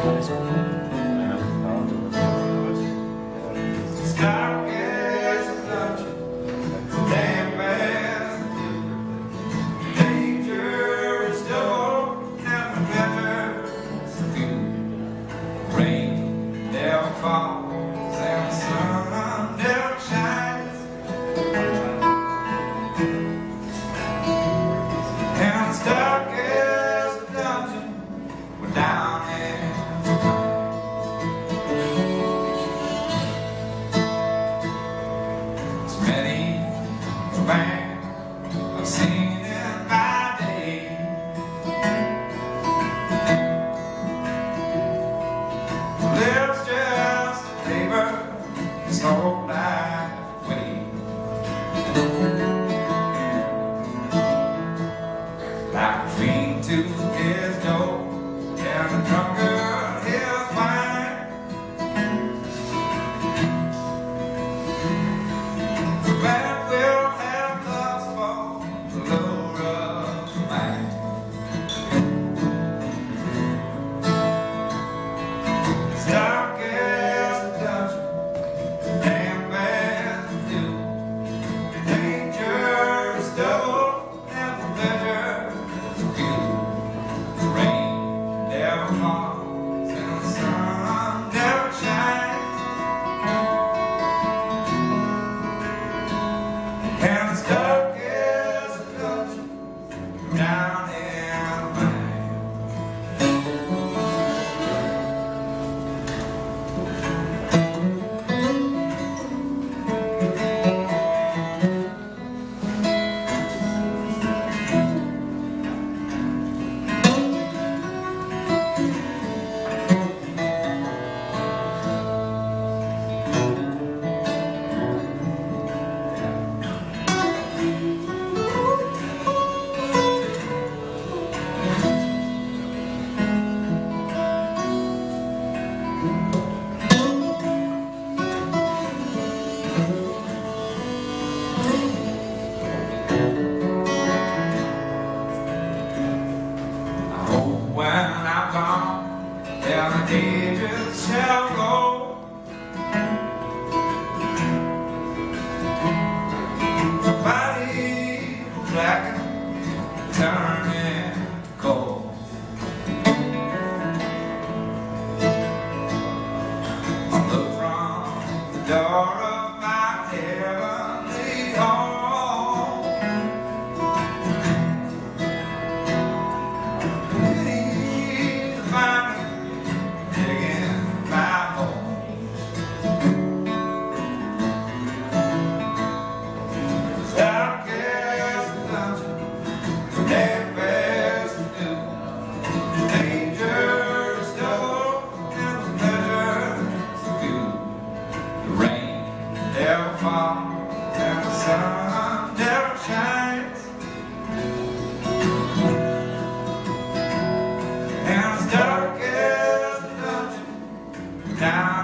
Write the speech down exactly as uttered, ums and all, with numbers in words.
Dark as a dungeon, damn as a danger is double, and the pleasure's few. Rain never falls and the sun never shines, and it's dark as a dungeon, we're down in man I've seen in my day. Lives just a neighbor, his whole life away. Like a fiend to his door, and a drunkard his wine. The bad will dark as a dungeon, damn bad to do. Danger is double, and the pleasure's few. The rain never falls, and the sun never shines, and it's dark as a dungeon down in the mine. When I'm gone, yeah, the ages shall go. The body will blacken, turn into coal. I'll look from the door of my heavenly home. Dark as a dungeon, damn as to do. Danger is double, and the pleasure's few. The rain never falls, and the sun never shines, and it's dark as a dungeon down